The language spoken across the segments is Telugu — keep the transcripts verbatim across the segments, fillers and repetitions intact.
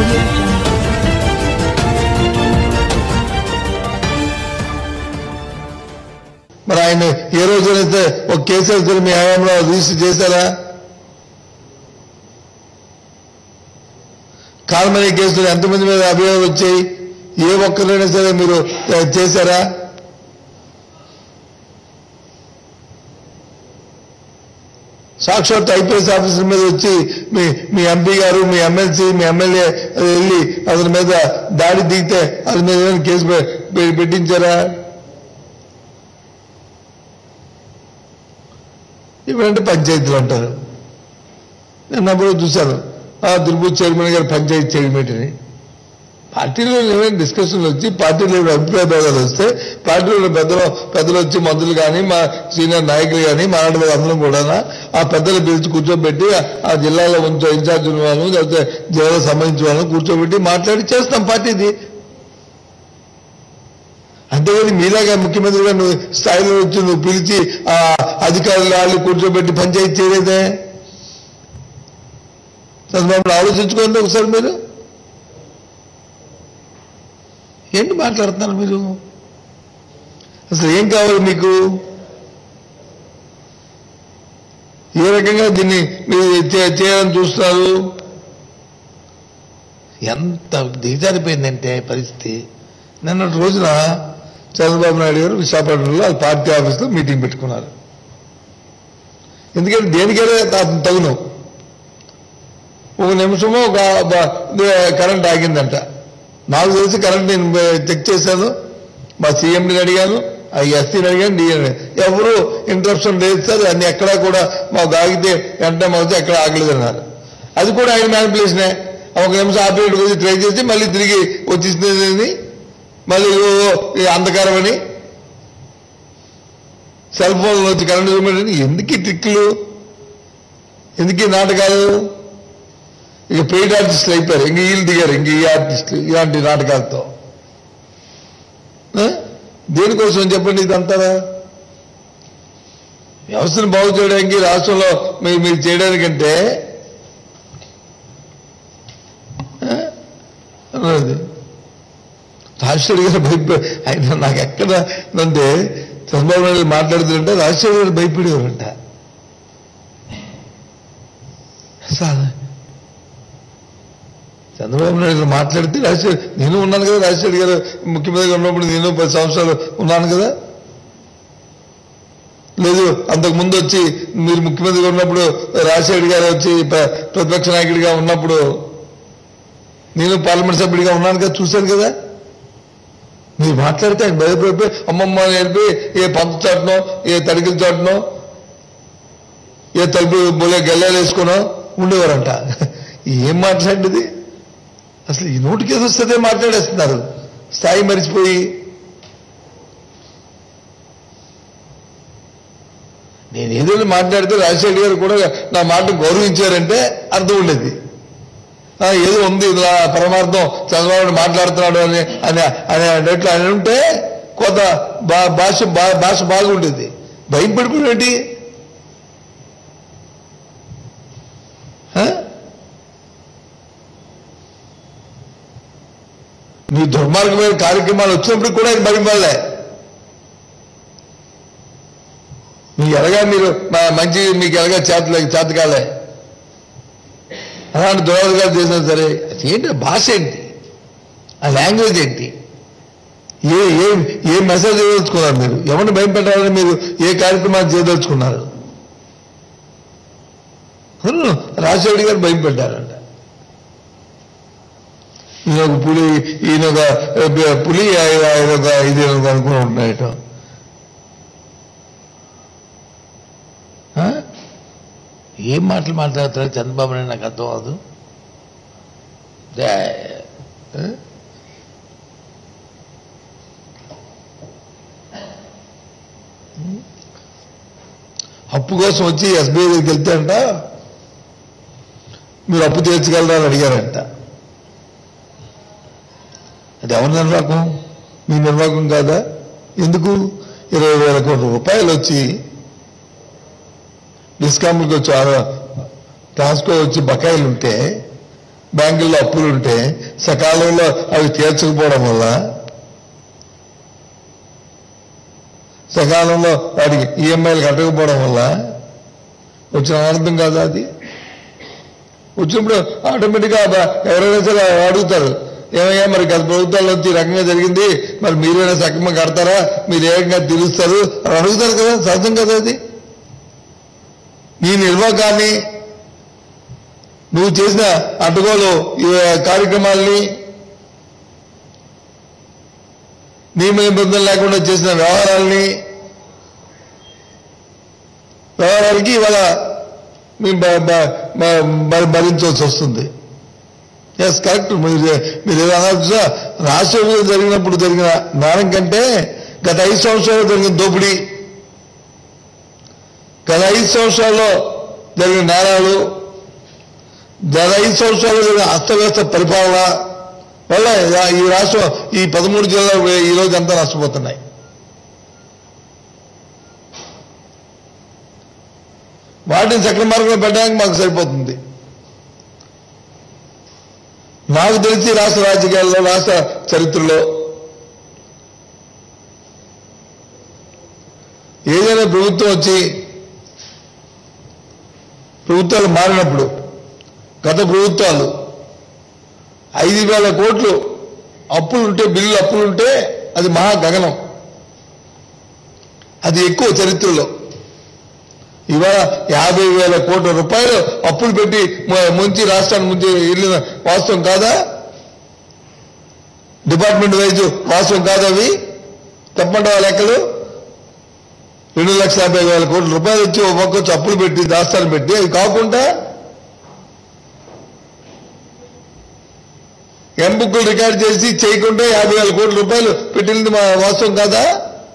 మరి ఆయన ఏ రోజునైతే ఒక కేసు అయితే మీ హయాంలో రిజిస్టర్ చేశారా? కాల్మనీ కేసులు ఎంతమంది మీద అభియోగాలు వచ్చాయి? ఏ ఒక్కరైనా సరే మీరు చేశారా? సాక్షాత్ ఐపీఎస్ ఆఫీసర్ మీద వచ్చి మీ మీ ఎంపీ గారు మీ ఎమ్మెల్సీ మీ ఎమ్మెల్యే వెళ్ళి అతని మీద దాడి దిగితే అతని మీద ఏమైనా కేసు పెట్టించారా? ఇవంటే పంచాయతీలు అంటారు. నేను అప్పుడు చూశాను తిరుపతి చైర్మన్ గారు పంచాయతీ చైర్మన్ అని. పార్టీలో ఏమైనా డిస్కషన్లు వచ్చి పార్టీలో అభిప్రాయ భేదాలు వస్తే పార్టీలో పెద్దలు పెద్దలు వచ్చి మంత్రులు కానీ మా సీనియర్ నాయకులు కానీ మాట్లాడే అందరం కూడా ఆ పెద్దలు పిలిచి కూర్చోబెట్టి ఆ జిల్లాలో ఉంచో ఇన్ఛార్జ్ ఉన్న వాళ్ళు లేకపోతే జిల్లాలో సంబంధించిన వాళ్ళని కూర్చోబెట్టి మాట్లాడి చేస్తాం పార్టీది. అంతేగాని మీలాగా ముఖ్యమంత్రిగా నువ్వు స్థాయిలో వచ్చి నువ్వు పిలిచి ఆ అధికారులు వాళ్ళు కూర్చోబెట్టి పంచాయతీ చేయలేదే. చంద్రబాబు ఆలోచించుకోండి ఒకసారి. మీరు ఏంటి మాట్లాడుతున్నారు మీరు? అసలు ఏం కావాలి మీకు? ఏ రకంగా దీన్ని మీరు చేయాలని చూస్తున్నారు? ఎంత దిగజారిపోయిందంటే పరిస్థితి. నిన్నటి రోజున చంద్రబాబు నాయుడు గారు విశాఖపట్నంలో పార్టీ ఆఫీస్లో మీటింగ్ పెట్టుకున్నారు. ఎందుకంటే దేనికైనా తగును. ఒక నిమిషము ఒక కరెంట్ ఆగిందంట. నాకు తెలిసి కరెంట్ నేను చెక్ చేశాను, మా సీఎంని అడిగాను, ఆ ఎస్సీని అడిగాను, డిఎన్ ఎవరు ఇంటరప్షన్ లేదు సార్, అన్ని ఎక్కడా కూడా మాకు ఆగితే వెంటనే మాకు ఎక్కడ ఆగలేదన్నారు. అది కూడా ఆయన మ్యానిపులేషనే. ఒక నిమిషం ఆపరేట్ గురించి ట్రై చేసి మళ్ళీ తిరిగి వచ్చేసింది, మళ్ళీ అంధకారం అని సెల్ ఫోన్లో వచ్చి కరెంట్ చూపెట్టండి. ఎందుకు ట్రిక్లు, ఎందుకు నాటకాలు? ఇక పెయిడ్ ఆర్టిస్టులు అయిపోయారు. ఇంక వీళ్ళు దిగారు ఇంక ఈ ఆర్టిస్టులు ఇలాంటి నాటకాలతో. దేనికోసం చెప్పండి ఇదంతా? వ్యవస్థను బాగు చేయడానికి రాష్ట్రంలో మీరు మీరు చేయడానికంటే అన్నది రాజశేఖర్ గారు భయపడి ఆయన నాకు ఎక్కడ అంటే చంద్రబాబు నాయుడు మాట్లాడుతుంటే రాజశేఖర్ గారు భయపడేవారంట. సార్ చంద్రబాబు నాయుడు గారు మాట్లాడితే రాజశేఖర్ నేను ఉన్నాను కదా, రాజశేఖర్ గారు ముఖ్యమంత్రిగా ఉన్నప్పుడు నేను పది సంవత్సరాలు ఉన్నాను కదా. లేదు అంతకు ముందు వచ్చి మీరు ముఖ్యమంత్రిగా ఉన్నప్పుడు రాజశేఖర్ గారు వచ్చి ప్రతిపక్ష నాయకుడిగా ఉన్నప్పుడు నేను పార్లమెంట్ సభ్యుడిగా ఉన్నాను కదా, చూశాను కదా. మీరు మాట్లాడితే ఆయన భయపడిపోయి అమ్మమ్మ నేర్పి ఏ పంత చాటనో ఏ తడికిల చాటనో ఏ తలుపు బోలే గల్లాలు వేసుకునో ఉండేవారంట. ఏం మాట్లాడేది అసలు? ఈ నోటికేసి వస్తే మాట్లాడేస్తున్నారు స్థాయి మరిచిపోయి. నేను ఏదైనా మాట్లాడితే రాజశేఖర్ గారు కూడా నా మాట గౌరవించారంటే అర్థం ఉండేది. ఏదో ఉంది ఇలా పరమార్థం చంద్రబాబు మాట్లాడుతున్నాడు అని అని అనేట్లు అని ఉంటే కొత్త భాష భాష బాగుండేది. భయం పడిపోయినట్టు మీ దుర్మార్గమైన కార్యక్రమాలు వచ్చినప్పుడు కూడా ఆయన భయం పడలే. మీకు ఎలాగా మీరు మంచి మీకు ఎలాగా చేతలే చేతకాలే అలాంటి దురాధికారులు చేసినా సరే ఏంటి భాష ఏంటి, ఆ లాంగ్వేజ్ ఏంటి, ఏ ఏ ఏ మెసేజ్ చేయదలుచుకున్నారు మీరు? ఎవరిని భయం పెట్టాలని మీరు ఏ కార్యక్రమాలు చేయదలుచుకున్నారు? రాజశేఖర్ గారు భయం పెట్టారంట. ఈయన ఒక పులి ఈయన ఒక పులి ఆయన ఒక ఇది అనుకుని ఉంటున్నాయట. ఏం మాటలు మాట్లాడతారు చంద్రబాబు నాయుడు నాకు అర్థం అవదు. అప్పు కోసం వచ్చి ఎస్బీఐ దగ్గరికి వెళ్తే అంట మీరు అప్పు తీర్చగలరా అని అడిగారంట. అది ఎవరి నిర్వాహకం? మీ నిర్వాహకం కాదా? ఎందుకు ఇరవై వేల కోట్ల రూపాయలు వచ్చి డిస్కామ్కి వచ్చి ట్రాన్స్కో వచ్చి బకాయిలు ఉంటే బ్యాంకుల్లో అప్పులుంటే సకాలంలో అవి తీర్చకపోవడం వల్ల, సకాలంలో వాటికి ఈఎంఐలు కట్టకపోవడం వల్ల వచ్చిన ఆనందం కాదా అది? వచ్చినప్పుడు ఆటోమేటిక్గా ఎవరైనా సరే అడుగుతారు, ఏమయ్యా మరి గత ప్రభుత్వాల నుంచి ఈ రకంగా జరిగింది, మరి మీరైనా సక్రమంగా కడతారా, మీరు ఏ రకంగా తీరుస్తారు అని అడుగుతారు కదా. సహజం కదా అది. నీ నిర్వాహకాన్ని, నువ్వు చేసిన అడ్డగోలు కార్యక్రమాల్ని, నియమ నిబంధనలు లేకుండా చేసిన వ్యవహారాల్ని వ్యవహారాలకి ఇవాళ మేము భరించాల్సి వస్తుంది. Yes correct. మీరు మీరు ఏదో అనాల్సి రాష్ట్ర విభజన జరిగినప్పుడు జరిగిన నేరం కంటే గత ఐదు సంవత్సరాల్లో జరిగిన దోపిడీ, గత ఐదు సంవత్సరాల్లో జరిగిన నేరాలు, గత ఐదు సంవత్సరాల్లో జరిగిన అస్తవ్యస్త పరిపాలన వల్ల ఈ రాష్ట్రం, ఈ పదమూడు జిల్లాలు ఈ రోజు అంతా నష్టపోతున్నాయి. వాటిని సక్రమ మార్గంలో పెట్టడానికి మాకు సరిపోతుంది. నాకు తెలిసి రాష్ట్ర రాజకీయాల్లో, రాష్ట్ర చరిత్రలో ఏదైనా ప్రభుత్వం వచ్చి ప్రభుత్వాలు మారినప్పుడు, గత ప్రభుత్వాలు ఐదు వేల కోట్లు అప్పులుంటే, బిల్లు అప్పులుంటే అది మహా గగనం, అది ఎక్కువ చరిత్రలో. ఇవాళ యాభై వేల కోట్ల రూపాయలు అప్పులు పెట్టి ముంచి రాష్ట్రాన్ని ముంచి వెళ్ళిన వాస్తవం కాదా? డిపార్ట్మెంట్ వైజ్ వాస్తవం కాదా? అవి తప్పమంటావా లెక్కలు? రెండు లక్షల యాభై వేల కోట్ల రూపాయలు వచ్చి ఒక పక్క వచ్చి అప్పులు పెట్టి దాస్తాన్ని పెట్టి, అవి కాకుండా ఎం బుక్కులు రికార్డు చేసి చేయకుండా యాభై వేల కోట్ల రూపాయలు పెట్టింది మా వాస్తవం కాదా?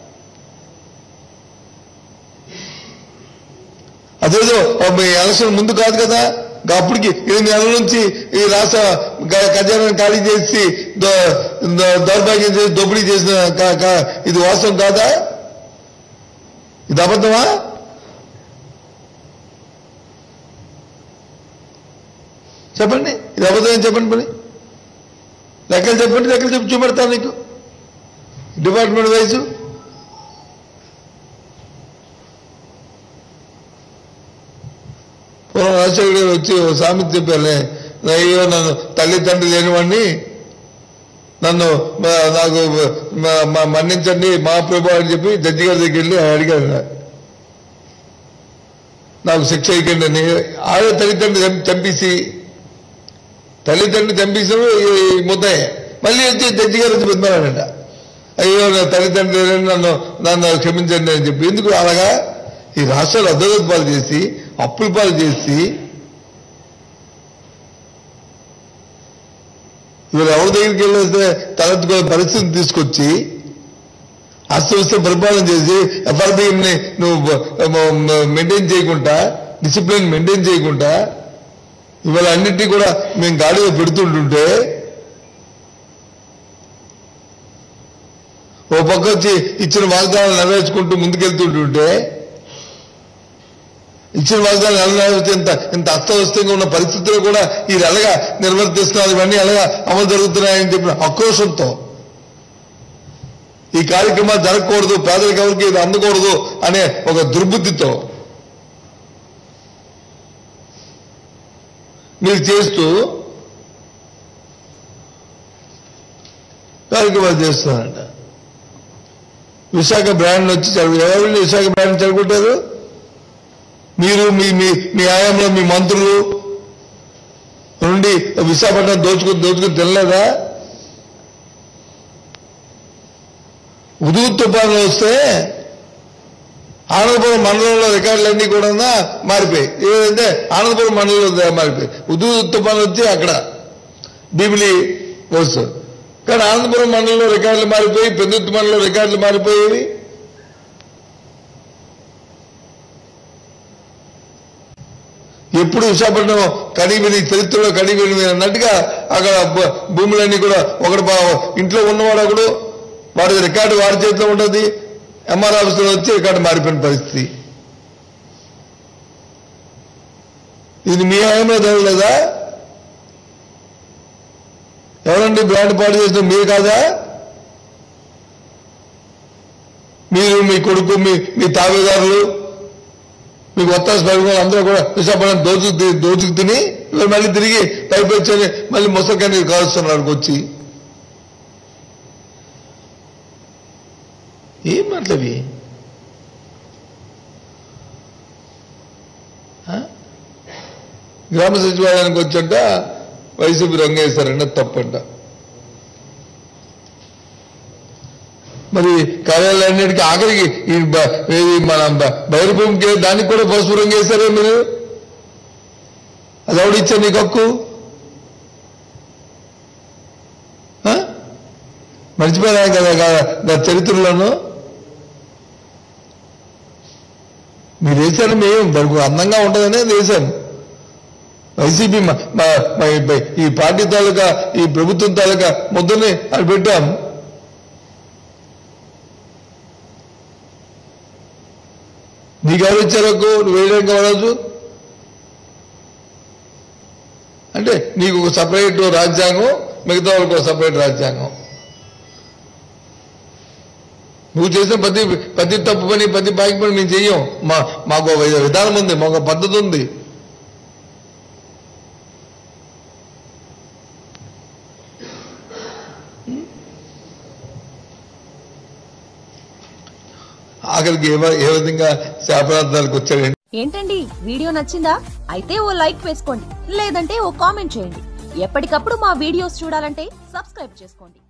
అదేదో ఎలక్షన్ ముందు కాదు కదా, అప్పటికి ఎనిమిది నెలల నుంచి ఈ రాష్ట్ర ఖజానాన్ని ఖాళీ చేసి దౌర్భాగ్యం చేసి దోపిడీ చేసిన ఇది వాస్తవం కాదా? ఇది అబద్ధమా? చెప్పండి, ఇది అబద్ధం చెప్పండి. పని లెక్కలు చెప్పండి, లెక్కలు చెప్పి చూపెడతాను నీకు. డిపార్ట్మెంట్ వైజు రాజశేఖర గారు వచ్చి సామెత చెప్పారులే, అయ్యో నన్ను తల్లిదండ్రులు లేనివాడిని, నన్ను నాకు మన్నించండి మా ప్రభు అని చెప్పి జడ్జి గారి దగ్గరికి వెళ్ళి అడిగారు, నాకు శిక్ష ఇవ్వండి అని. ఆడే తల్లిదండ్రులు చంపేసి తల్లిదండ్రులు చంపేసిన ముద్దయ్య మళ్ళీ వచ్చి జడ్జి గారు వచ్చి పెద్దమారాడంట, అయ్యో నా తల్లిదండ్రులు నన్ను నన్ను క్షమించండి అని చెప్పి. ఎందుకు అలాగా? ఈ రాష్ట్రాలు అద్దగత పాలు చేసి, అప్పుల పాలు చేసి, ఇవాళ ఎవరి దగ్గరికి వెళ్ళేస్తే తలెత్తుకునే పరిస్థితిని తీసుకొచ్చి అస్తవ్యస్త పరిపాలన చేసి ఎఫ్ఆర్బిఎంని నువ్వు మెయింటైన్ చేయకుండా, డిసిప్లిన్ మెయింటైన్ చేయకుండా ఇవాళ అన్నింటినీ కూడా మేము గాడిలో పెడుతుంటుంటే, ఓ పక్క వచ్చి ఇచ్చిన వాగ్దానాలు నెరవేర్చుకుంటూ ముందుకెళ్తుంటుంటే, ఇచ్చిన వాగ్దానాలు నెరవేర్చి ఇంత ఇంత అస్తవ్యస్తంగా ఉన్న పరిస్థితుల్లో కూడా ఇది ఎలాగా నిర్వర్తిస్తున్నారు, ఇవన్నీ ఎలాగా అమలు జరుగుతున్నాయని చెప్పిన ఆక్రోశంతో, ఈ కార్యక్రమాలు జరగకూడదు, పేదలకు ఎవరికి ఇది అందకూడదు అనే ఒక దుర్బుద్ధితో మీరు చేస్తూ కార్యక్రమాలు చేస్తున్నారంట. విశాఖ బ్రాండ్ వచ్చి ఎవరు విశాఖ బ్రాండ్ చెడగొట్టారు? మీరు మీ మీ ఆయంలో మీ మంత్రులు నుండి విశాఖపట్నం దోచుకుని దోచుకుని తినలేదా? ఉదుగు తుఫాన్లు వస్తే ఆనందపురం మండలంలో రికార్డులన్నీ కూడా మారిపోయాయి. ఏదంటే ఆనందపురం మండలంలో మారిపోయాయి. ఉదుగు తుఫాన్లు వచ్చి అక్కడ భీమిలి వస్తుంది, కానీ ఆనందపురం మండలంలో రికార్డులు మారిపోయి, పెద్దుత్తి మండలంలో రికార్డులు మారిపోయేవి. ఎప్పుడు విశాఖపట్నం కడివిని చరిత్రలో కడివిని అన్నట్టుగా అక్కడ భూములన్నీ కూడా ఒకటి ఇంట్లో ఉన్నవాడు ఒకడు, వాడి రికార్డు వాడి చేతిలో ఉంటుంది, ఎంఆర్ ఆఫీసులో వచ్చి రికార్డు మారిపోయిన పరిస్థితి. ఇది మీ హయాంలో జరగలేదా? ఎవరండి బ్రాండ్ పాడు చేసిన? మీరు కాదా? మీరు, మీ కొడుకు, మీ మీ తాబేదారులు, మీకు ఒత్తాసు పరుగులు అందరూ కూడా విశాఖపట్నం దోచుకు దోచుకు తిని మళ్ళీ తిరిగి పైపు వచ్చి మళ్ళీ ముసలికాయ కాలుస్తున్నారు వచ్చి. ఏం మాటలవి? గ్రామ సచివాలయానికి వచ్చంట వైసీపీ రంగేస్తారంట, తప్పంట. మరి కార్యాలయాన్నిటికీ ఆఖరికి మన బైరభూమికి దానికి కూడా పసుపు రంగు వేశారే మీరు? అది ఎవడు ఇచ్చా నీకు హక్కు? మర్చిపోయినా కదా చరిత్రలోనూ మీరు వేశారు. మేము దానికి అందంగా ఉంటుందనే వేశాను. వైసీపీ ఈ పార్టీ తాలూకా, ఈ ప్రభుత్వం తాలూకా ముద్దని అది పెట్టాం. నీకు ఎవరు ఇచ్చారు హక్కు? నువ్వు వేయడానికి కావచ్చు అంటే నీకు ఒక సపరేట్ రాజ్యాంగం, మిగతా వాళ్ళకి ఒక సపరేట్ రాజ్యాంగం. నువ్వు చేసిన ప్రతి ప్రతి తప్పు పని, ప్రతి బాకి పని మేము చెయ్యం. మా మాకు విధానం ఉంది, మాకు పద్ధతి ఉంది. ఆఖరికి ఏ విధంగా శాపనార్థాలకు వచ్చాడు. ఏంటండి, వీడియో నచ్చిందా? అయితే ఓ లైక్ వేసుకోండి, లేదంటే ఓ కామెంట్ చేయండి. ఎప్పటికప్పుడు మా వీడియోస్ చూడాలంటే సబ్స్క్రైబ్ చేసుకోండి.